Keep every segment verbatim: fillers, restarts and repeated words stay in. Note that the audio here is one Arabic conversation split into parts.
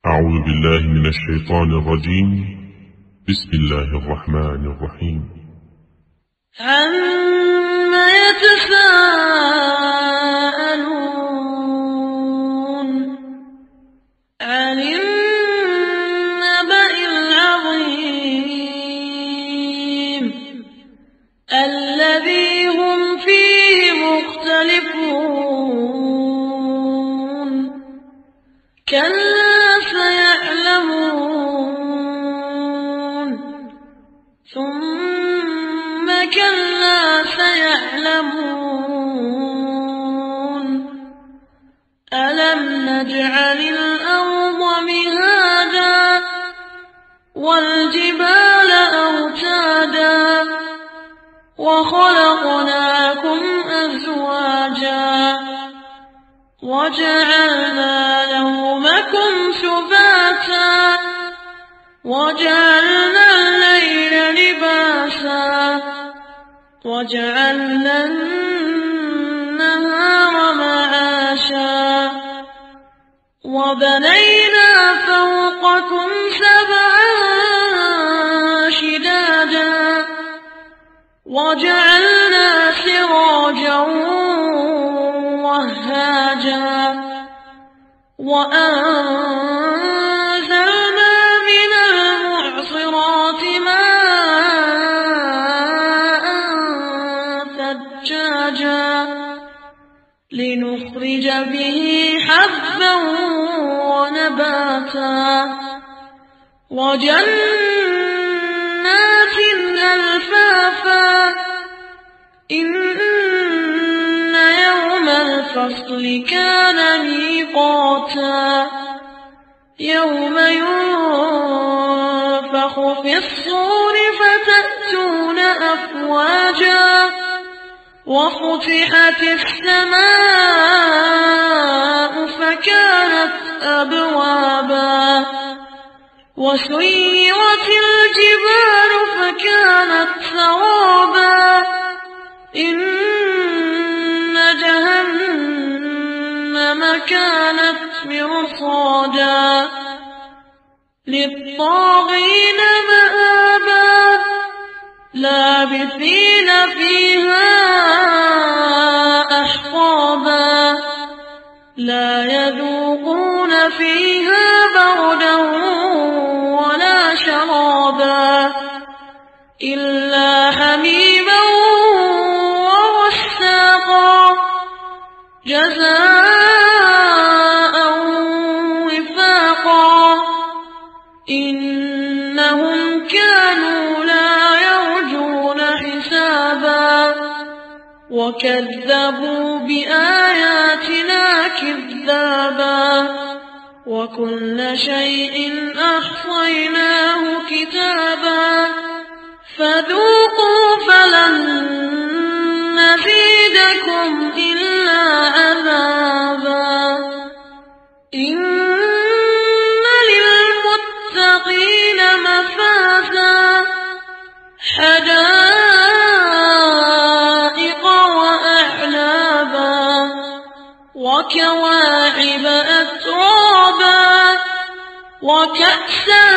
أعوذ بالله من الشيطان الرجيم. بسم الله الرحمن الرحيم. عَمَّ يَتَسَاءَلُونَ عَنِ النَّبَإِ الْعَظِيمِ الَّذِي هُمْ فِيهِ مُخْتَلِفُونَ كَلَّا سَيَعْلَمُونَ ثُمَّ كَلَّا سَيَعْلَمُونَ أَلَمْ نَجْعَلِ الْأَرْضَ مِهَادًا وَالْجِبَالَ أَوْتَادًا وَخَلَقْنَاكُمْ أَزْوَاجًا وَجَعَلْنَا نَوْمَكُمْ سُبَاتًا وَجَعَلْنَا اللَّيْلَ لِبَاسًا وَجَعَلْنَا النَّهَارَ مَعَاشًا وَبَنَيْنَا فَوْقَكُمْ سَبْعًا شِدَادًا وَجَعَلْنَا سِرَاجًا وَهَّاجًا وَأَنزَلْنَا مِنَ الْمُعْصِرَاتِ مَاءً ثَجَّاجًا لِنُخْرِجَ بِهِ حَبًّا وَنَبَاتًا وَجَنَّاتٍ أَلْفَافًا إِنَّ يَوْمَ الْفَصْلِ كَانَ مِيقَاتًا يَوْمَ يُنفَخُ فِي الصُّورِ فَتَأْتُونَ أَفْوَاجًا وَفُتِحَتِ السَّمَاءُ فَكَانَتْ أَبْوَابًا وَسُيِّرَتِ الْجِبَالُ فَكَانَتْ سَرَابًا إِنَّ جَهَنَّمَ كَانَتْ مِرْصَادًا لِّلطَّاغِينَ مَآبًا لَّابِثِينَ فِيهَا أَحْقَابًا لَّا يَذُوقُونَ فِيهَا بَرْدًا وَلَا شَرَابًا إِلَّا حَمِيمًا وَغَسَّاقًا جَزَاءً وِفَاقًا إِنَّهُمْ كَانُوا لَا يَرْجُونَ حِسَابًا وَكَذَّبُوا بِآيَاتِنَا كِذَّابًا وَكُلَّ شَيْءٍ أَحْصَيْنَاهُ كِتَابًا فَذُوقُوا فَلَن نَّزِيدَكُمْ إِلَّا عَذَابًا إِنَّ لِلْمُتَّقِينَ مَفَازًا حَدَائِقَ وَأَعْنَابًا وَكَوَاعِبَ أَتْرَابًا وَكَأْسًا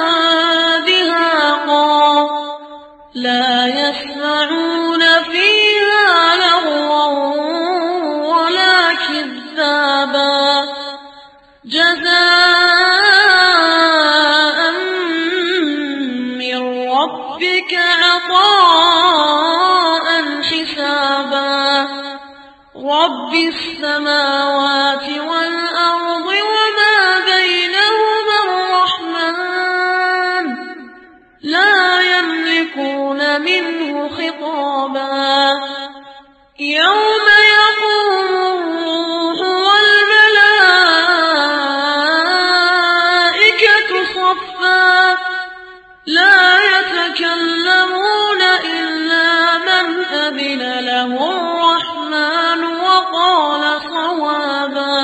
دِهَاقًا لَّا يَسْمَعُونَ فِيهَا لَغْوًا وَلَا كِذَّابًا جَزَاءً مِّن رَّبِّكَ عَطَاءً حِسَابًا رَّبِّ السَّمَاوَاتِ وَالْأَرْضِ وَمَا بَيْنَهُمَا الرَّحْمَنُ لَا يَمْلِكُونَ مِنْهُ خِطَابًا يَوْمَ يَقُومُ الرُّوحُ وَالْمَلَائِكَةُ صَفًّا لَّا يَتَكَلَّمُونَ إِلَّا مَنْ أَذِنَ لَهُ الرَّحْمَنُ وَقَالَ صَوَابًا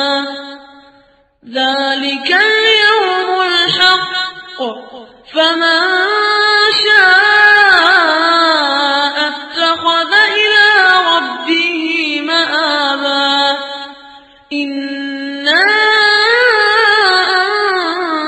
ذَلِكَ الْيَوْمُ الْحَقُّ فَمَن شَاءَ اتَّخَذَ إِلَىٰ رَبِّهِ مَآبًا إِنَّا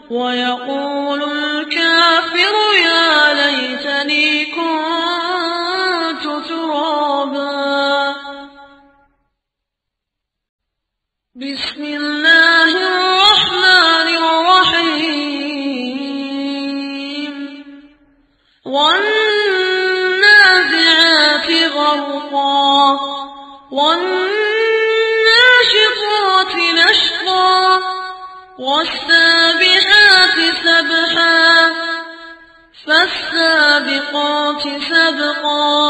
ويقول الكافر يا ليتني كنت ترابا. بسم الله الرحمن الرحيم. والنازعات غرقا والناشطات نشطا والسابحات سبحا فالسابقات سبقا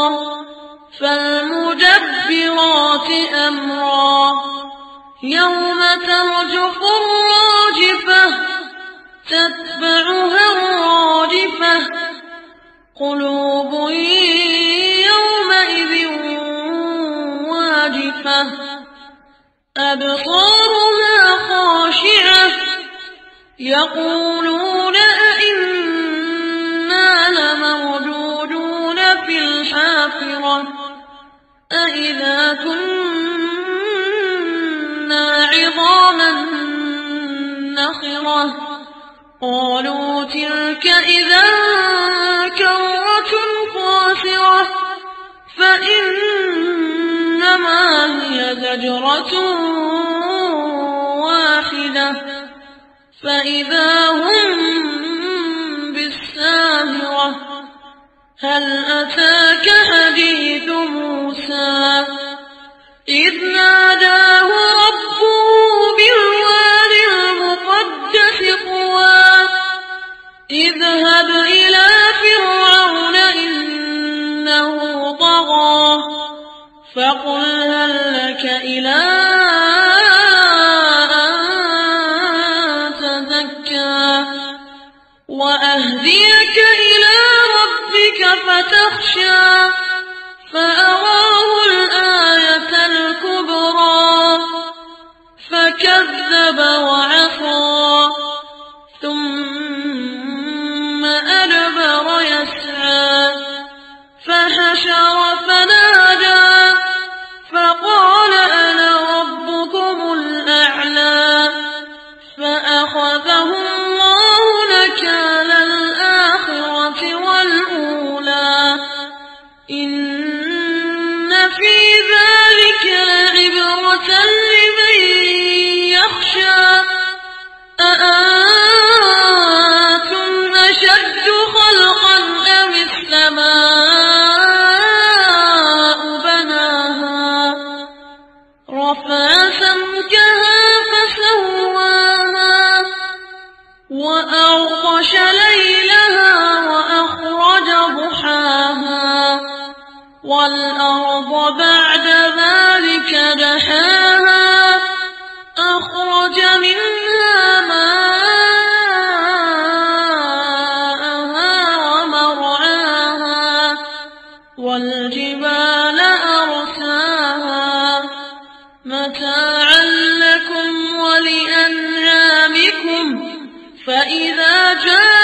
فالمدبرات أمرا يوم ترجف الراجفة تتبعها الرادفة قلوب يومئذ واجفة أبصارها خاشعة يقولون أئنا لمردودون في الحافرة أئذا كنا عظاما نخرة قالوا تلك إذا كرة خاسرة فإنما هي زجرة واحدة فإذا هم بالساهرة هل أتاك حديث موسى إذ ناداه ربه بالواد المقدس طوى اذهب إلى فرعون إنه طغى فقل هل لك إلى أن تزكى وأهديك إلى ربك فتخشى فأراه الآية الكبرى فكذب وعصى ثم أدبر يسعى فحشر فنادى فقال أنا ربكم الأعلى فأخذه الله نكال الآخرة والأولى إن في ذلك لعبرة لمن يخشى أأنتم أشد خلقا أم السماء بناها رفع سمكها فسواها وأغطش ليلها وأخرج ضحاها والأرض بعد ذلك دحاها أخرج منها ماءها ومرعاها والجبال أرساها متاعا لكم ولأنعامكم فإذا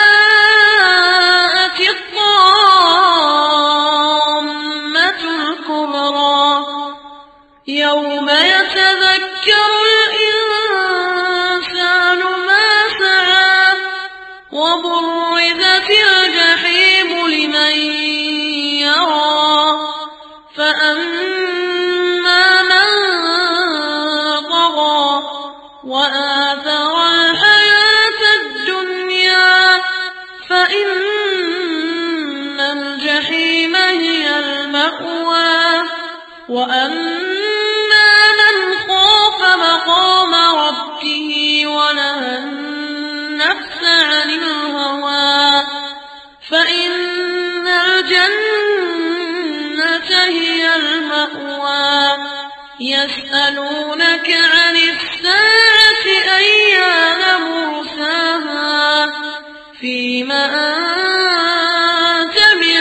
جاءت الطامة الكبرى يوم يتذكر الإنسان ما سعى وبرزت الجحيم لمن يرى فأما من طغى وآثر الحياة الدنيا فإن الجحيم هي المأوى وأما من خاف مقام ربه ونهى النفس عن الهوى فإن الجنة هي المأوى يسألونك عن الساعة أيان مرساها فيما أنت من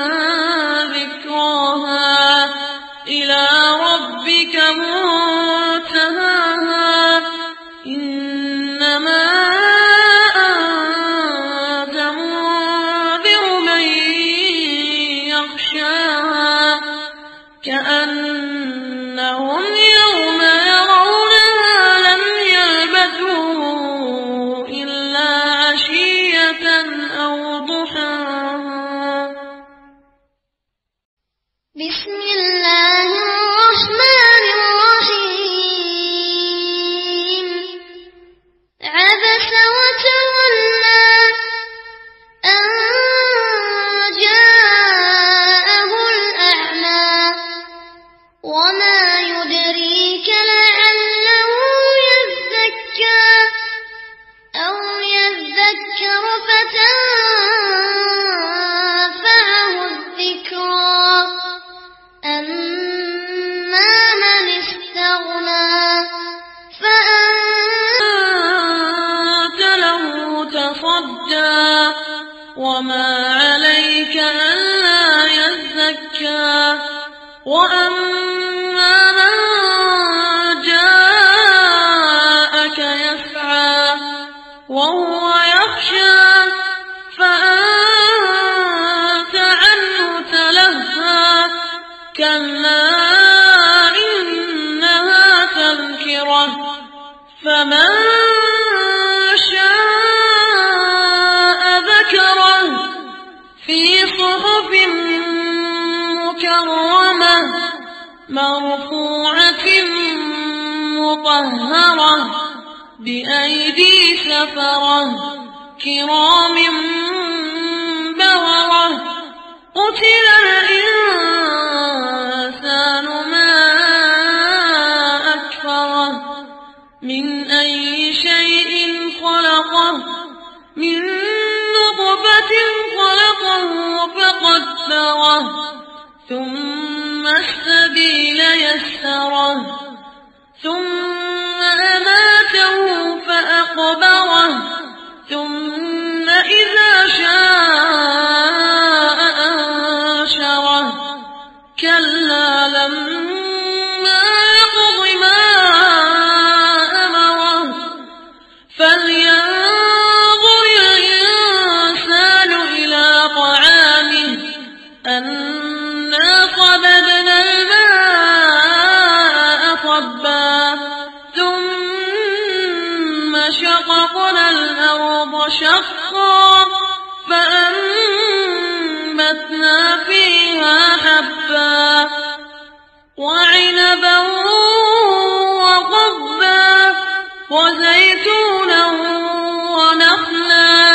ذكراها إلى ربك منتهاها إنما أنت منذر من يخشاها كأنهم يوم يرونها لم يلبثوا إلا يذكر فتنفعه الذكرى أما من استغنى فأنت له تصدى وما عليك ألا يزكى وأما من جاءك يسعى وهو يخشى فأنت عنه تلهى كلا إنها تذكرة فمن شاء ذكره في صحف مكرمة مرفوعة مطهرة بأيدي سفرة كرام بررة قتل الإنسان ما أكفره من أي شيء خلقه من نطفة خلقه فقدره ثم السبيل يسره ثم أماته فأقبره ثم إذا شاء أنشره كلا لما يقض ما أمره فلينظر الإنسان إلى طعامه أنا صببنا الماء صبا ثم شققنا الأرض شقا فأنبتنا فيها حبا وعنبا وقضبا وزيتونا ونخلا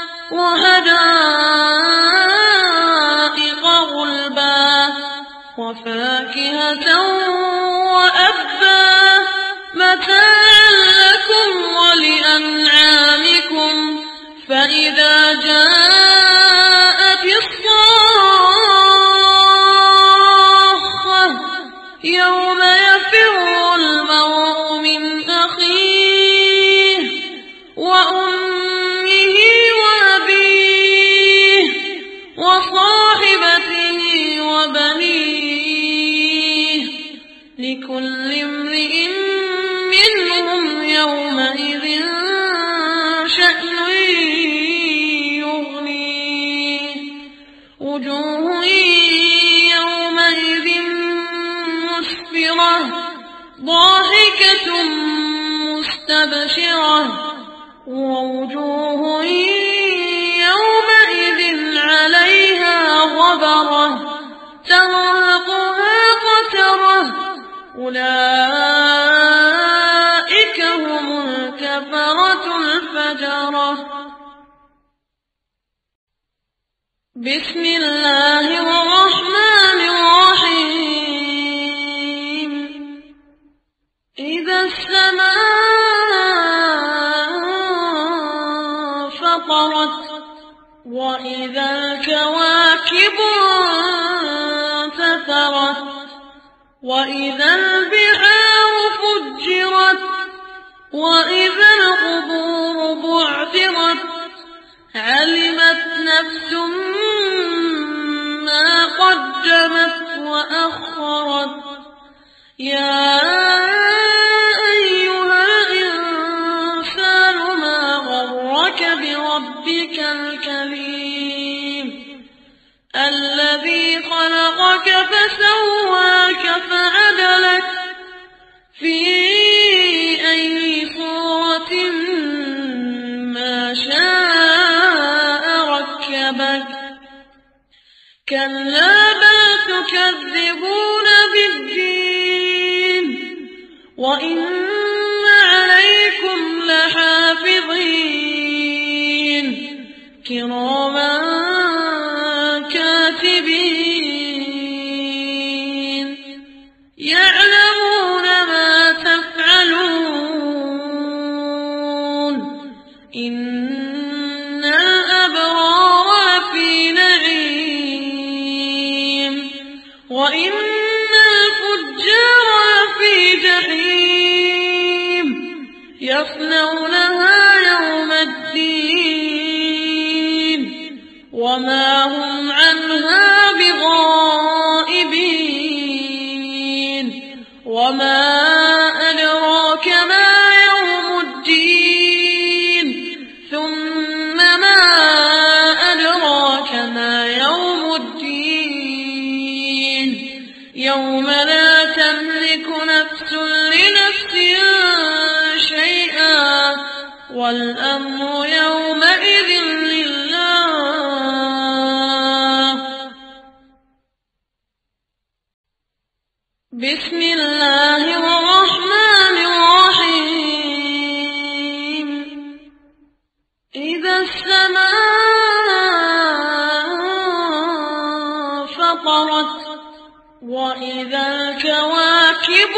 وحدائق غلبا وفاكهة وأبا متاعا لكم ولأنعامكم فإذا جاءت الصاخة يوم يفر المرء من أخيه وأمه وأبيه وصاحبته وبنيه لكل امرئ منهم يومئذ شأن يغنيه وجوه يومئذ مسفرة ضاحكة مستبشرة ووجوه يومئذ عليها غبرة ترهقها قترة أولئك هم الكفرة الفجرة بسم الله الرحمن الرحيم إذا السماء فطرت وإذا الكواكب انتثرت وإذا البحار فجرت وإذا القبور بعثرت علمت نفس ما قدمت وأخرت يا أيها الإنسان ما غرك بربك الكريم الذي خلقك فسواك فعدلك في أي صورة ما شاء ركبك كلا بل تكذبون بالدين وإن عليكم لحافظين كراما كاتبين يعلمون ما تفعلون إن وما هم عنها بغائبين وما أدراك ما يوم الدين ثم ما أدراك ما يوم الدين يوم لا تملك نفس لنفس شيئا والأمر يومئذ لله. بسم الله الرحمن الرحيم. إذا السماء فطرت وإذا الكواكب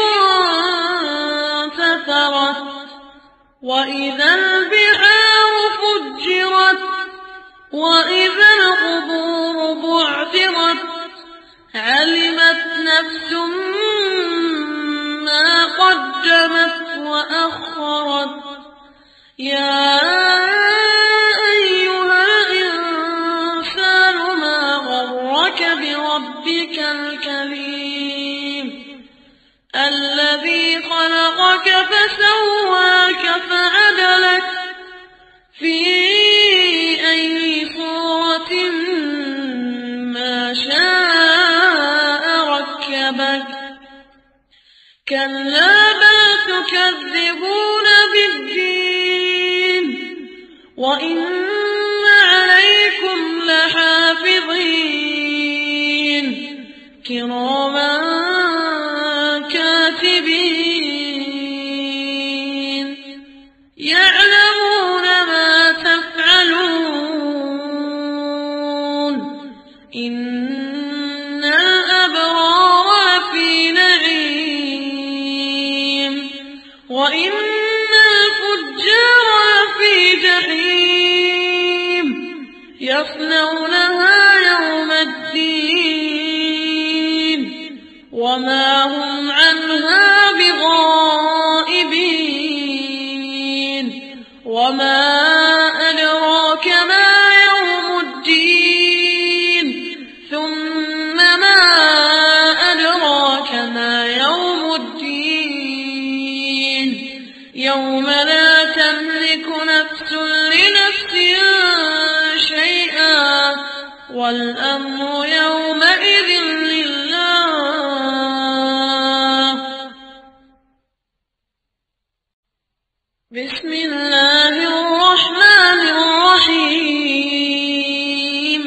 انتثرت وإذا البحار فجرت وإذا القبور بعثرت علمت نفس ما قدمت وأخرت. يا أيها الإنسان ما غرك بربك الكريم الذي خلقك فسواك فعدلك في أي صورة ما شاء ركبك. كلا بل تكذبون بالدين وإن عليكم لحافظين كراما كاتبين يعلمون ما تفعلون. إن الأبرار لفي نعيم وإن الفجار لفي جحيم يصلونها يوم الدين وما هم عنها بغائبين وما أدراك ما يوم الدين ثم ما أدراك ما يوم الدين يوم لا تملك نفس لنفس شيئا والأمر يومئذ لله. بسم الله الرحمن الرحيم.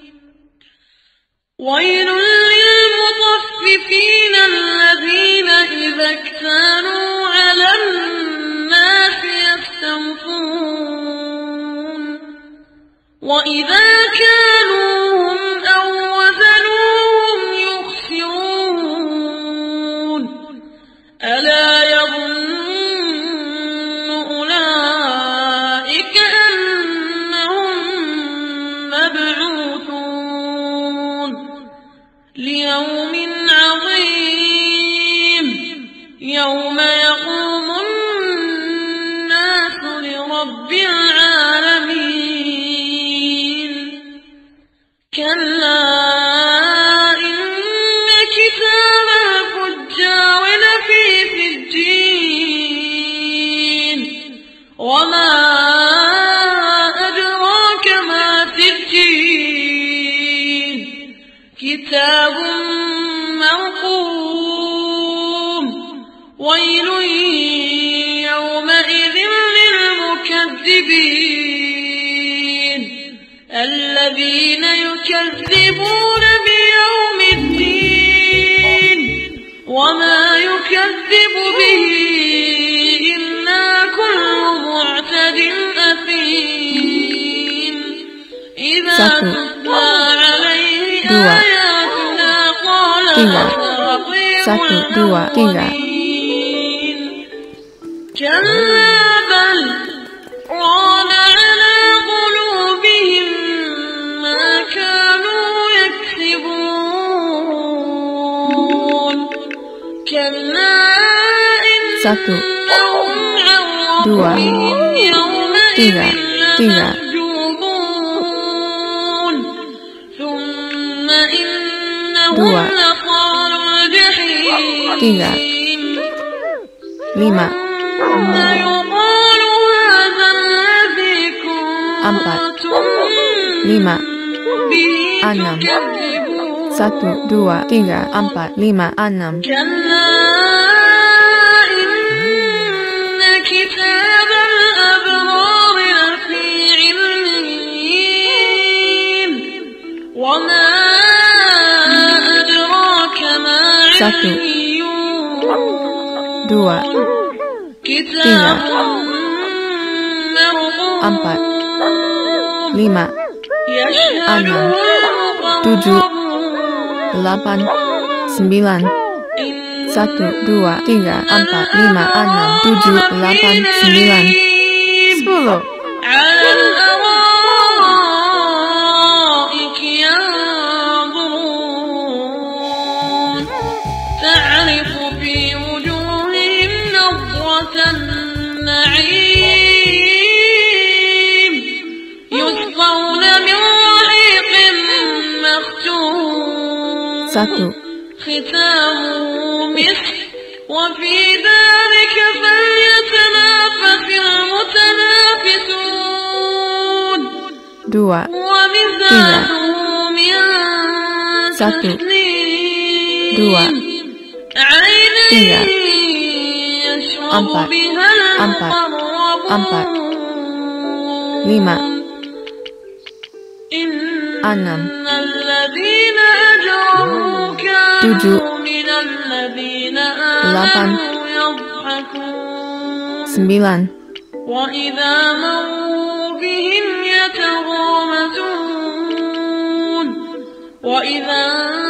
ويل للمطففين الذين إذا اكتالوا على الناس يستوفون وإذا كالوهم أو وزنوهم يخسرون. ألا يظن أولئك أنهم مبعوثون ليوم عظيم يوم يقوم الناس لرب العالمين. كلا إن كتاب الفجار لفي سجين وما أدراك ما سجين كتاب مرقوم. ويل يومئذ للمكذبين الذين يكذبون بيوم الدين وما يكذب به إلا كل معتد أثيم. إذا تتلى عليه آياتنا قال أساطير الأولين. كلا بل ران على قلوبهم ما كانوا يكسبون. كلا إنهم عن ربهم يومئذ لمحجوبون dua, tiga, lima, empat, lima, enam, satu, dua, tiga, empat, lima, enam. Satu, dua, tiga, empat, lima, enam, tujuh, delapan, sembilan, satu, dua, tiga, empat, lima, enam, tujuh, delapan, sembilan, sepuluh. تعرف في وجوههم نضرة النعيم يسقون من رحيق مختوم satu, ختامه مسك وفي ذلك فليتنافس المتنافسون dua, ومزاجه من satu, تسنيم dua, عينا tiga, يشرب empat, بها empat, المقربون empat, lima, إن enam, الذين أجرموا tujuh, كانوا من الذين delapan, آمنوا يضحكون sembilan, وإذا مروا بهم يتغامزون وإذا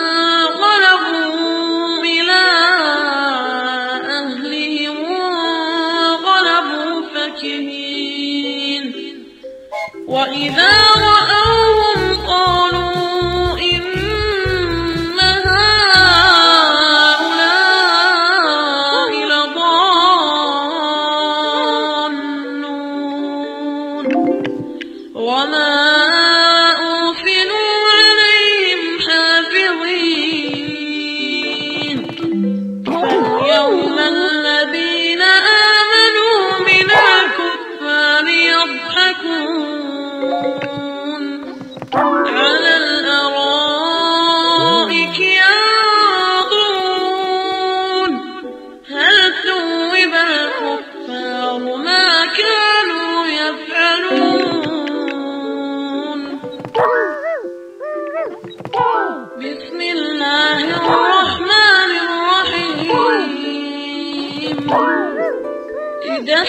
انقلبوا إلى أهلهم انقلبوا فكهين وإذا رأوهم قالوا إن هؤلاء لضالون وما أرسلوا عليهم حافظين فاليوم الذين آمنوا من الكفار يضحكون على الأرائك ينظرون هل ثوب الكفار ما كانوا يفعلون بسم الله الرحمن الرحيم إذا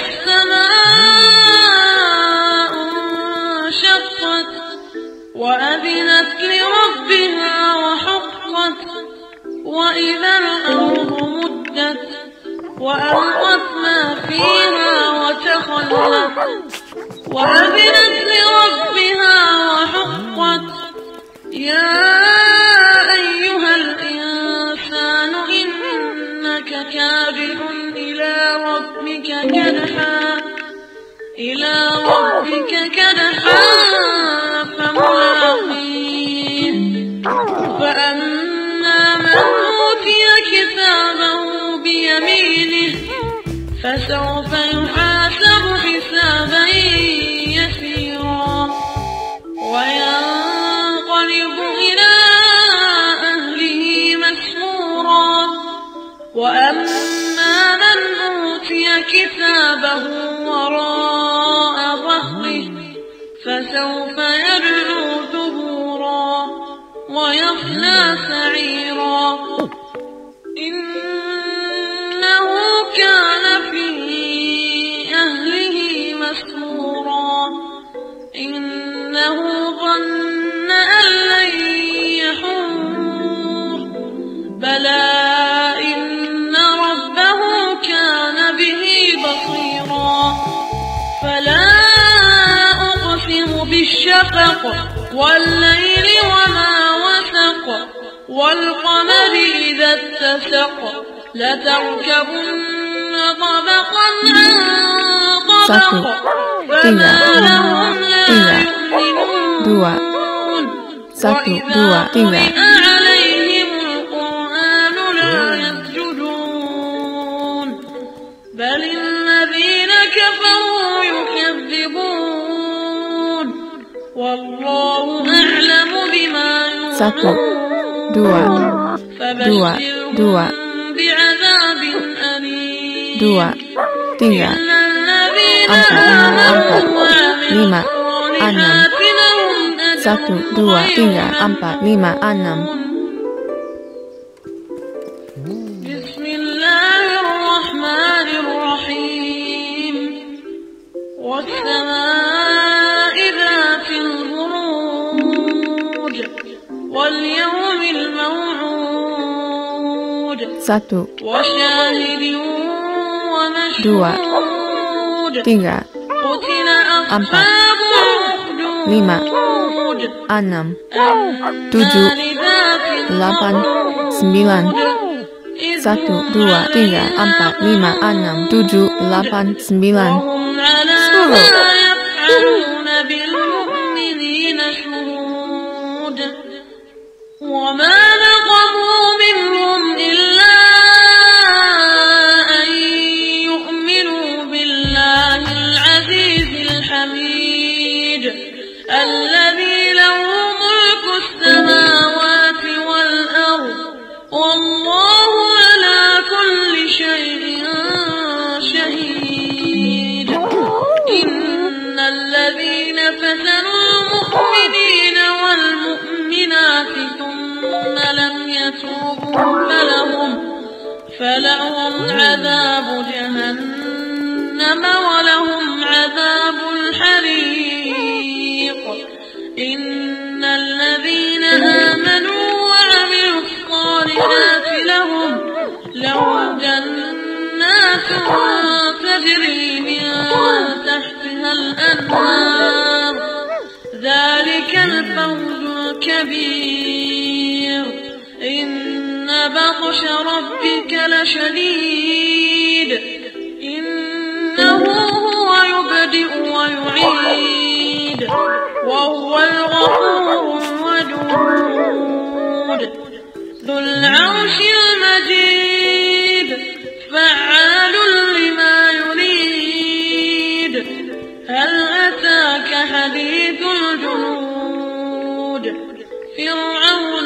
السماء انشقت وأذنت لربها وحقت وإذا الأرض مدت وألقت ما فيها وتخلت وأذنت لربها وحقت يا أيها الإنسان إنك كادح إلى ربك كدحا إلى ربك كدحا فملاقيه فأما من أوتي كتابه بيمينه فسوف يحاسب حسابا يسيرا وينقلب إلى أهله مسرورا وأما من أوتي كتابه وراء ظهره فسوف يدعو ثبورا ويصلى سعيرا إنه كان في أهله مسرورا إنه ظن أن لن يحور بلى إن ربه كان به بصيرا فلا أقسم بالشفق والليل وما وسق والقمر إذا اتسق لتركبن طبقا عن طبق فما لهم لا يؤمنون dua, satu, dua, tiga, وإذا قرئ عليهم والله أعلم بما Satu, يوعون dua, dua, dua, بعذاب أليم dua, tiga, إلا الذين empat, آمنوا empat, وعملوا lima, enam, الصالحات لهم أجر satu, dua, غير tiga, empat, lima, enam. بسم الله الرحمن الرحيم والسماء ذات البروج واليوم الموعود Satu, وشاهد dua, ومشهود tiga, قتل empat, أصحاب الأخدود lima, enam, النار tujuh, ذات delapan, الوقود sembilan, إذ satu, هم dua, tiga, عليها empat, lima, enam, tujuh, delapan, sembilan, وهم على sepuluh. ما يفعلون بالمؤمنين شهود وما نقموا منهم إلا أن يؤمنوا بالله العزيز الحميد الذي له ملك السماوات والأرض والله على كل شيء شهيد إن الذين فتنوا المؤمنين والمؤمنات ثم لم يتوبوا فلهم فلهم عذاب جهنم ولهم عذاب الحريق إن الذين آمنوا وعملوا الصالحات لهم لهم جنات تجري من تحتها الأنهار ذلك الفوز الكبير إن بطش ربك لشديد إنه هو يبدئ ويعيد وهو الغفور الودود ذو العرش المجيد فعال لما يريد هل أتاك حديث الجنود فرعون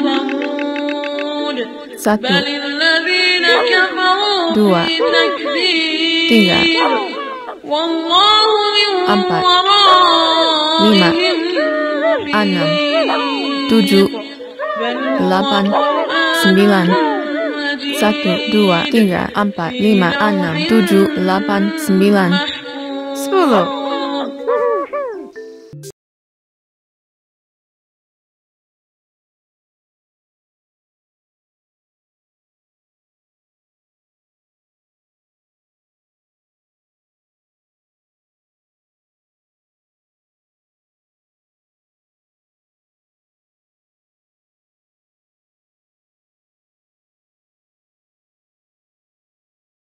وثمود Satu, بل الذين كفروا dua, في تكذيب tiga, والله من empat, ورائهم lima, enam, محيط. tujuh, بل هو delapan, قرآن sembilan, مجيد satu, dua, tiga, empat, lima, enam, tujuh, delapan, sembilan, sepuluh.